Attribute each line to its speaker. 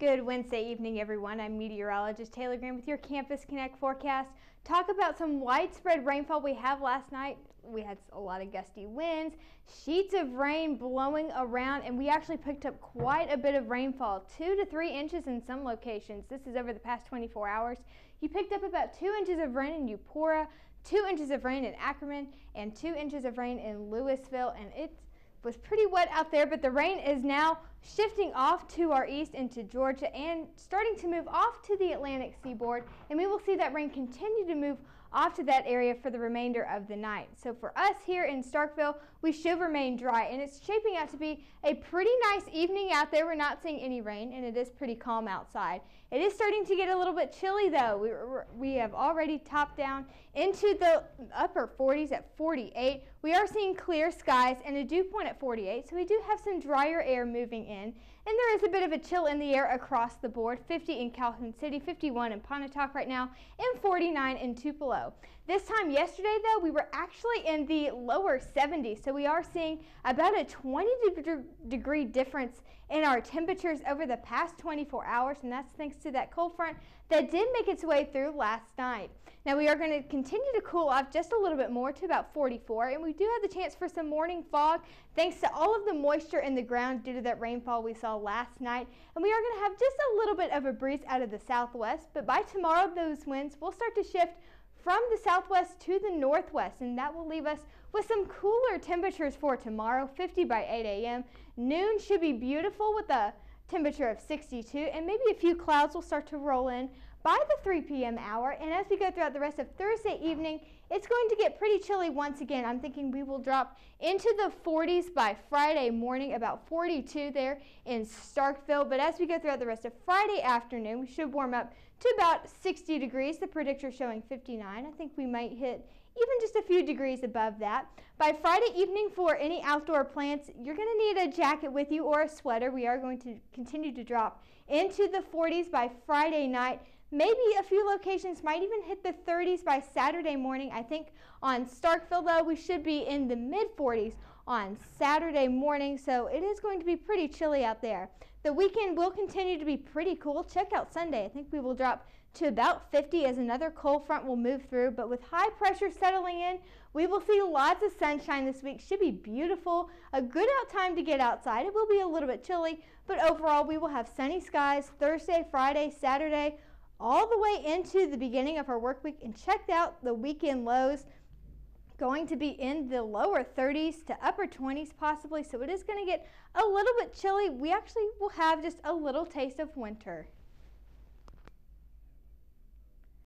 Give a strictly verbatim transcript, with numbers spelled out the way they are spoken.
Speaker 1: Good Wednesday evening, everyone. I'm meteorologist Taylor Green with your Campus Connect forecast. Talk about some widespread rainfall we have last night. We had a lot of gusty winds, sheets of rain blowing around, and we actually picked up quite a bit of rainfall, two to three inches in some locations. This is over the past twenty-four hours. You picked up about two inches of rain in Eupora, two inches of rain in Ackerman, and two inches of rain in Louisville, and it's was pretty wet out there, but the rain is now shifting off to our east into Georgia and starting to move off to the Atlantic seaboard, and we will see that rain continue to move off to that area for the remainder of the night. So for us here in Starkville, we should remain dry, and it's shaping out to be a pretty nice evening out there. We're not seeing any rain, and it is pretty calm outside. It is starting to get a little bit chilly though. We, we have already topped down into the upper forties at forty-eight. We are seeing clear skies and a dew point at forty-eight, so we do have some drier air moving in, and there is a bit of a chill in the air across the board. fifty in Calhoun City, fifty-one in Pontotoc right now, and forty-nine in Tupelo. This time yesterday though, we were actually in the lower seventies, so we are seeing about a twenty degree difference in our temperatures over the past twenty-four hours, and that's thanks to that cold front that did make its way through last night. Now we are going to continue to cool off just a little bit more to about forty-four, and we do have the chance for some morning fog thanks to all of the moisture in the ground due to that rainfall we saw last night. And we are going to have just a little bit of a breeze out of the southwest, but by tomorrow those winds will start to shift from the southwest to the northwest, and that will leave us with some cooler temperatures for tomorrow. fifty by eight A M Noon should be beautiful with a temperature of sixty-two, and maybe a few clouds will start to roll in by the three P M hour. And as we go throughout the rest of Thursday evening, it's going to get pretty chilly once again. I'm thinking we will drop into the forties by Friday morning, about forty-two there in Starkville. But as we go throughout the rest of Friday afternoon, we should warm up to about sixty degrees. The predictor showing fifty-nine. I think we might hit even just a few degrees above that. By Friday evening, for any outdoor plants, you're going to need a jacket with you or a sweater. We are going to continue to drop into the forties by Friday night. Maybe a few locations might even hit the thirties by Saturday morning. I think on Starkville, though, we should be in the mid forties on Saturday morning, so it is going to be pretty chilly out there. The weekend will continue to be pretty cool. Check out Sunday. I think we will drop to about fifty as another cold front will move through, but with high pressure settling in, we will see lots of sunshine this week. Should be beautiful, a good out time to get outside. It will be a little bit chilly, but overall we will have sunny skies Thursday, Friday, Saturday, all the way into the beginning of our work week. And check out the weekend lows, going to be in the lower thirties to upper twenties possibly, so it is going to get a little bit chilly. We actually will have just a little taste of winter.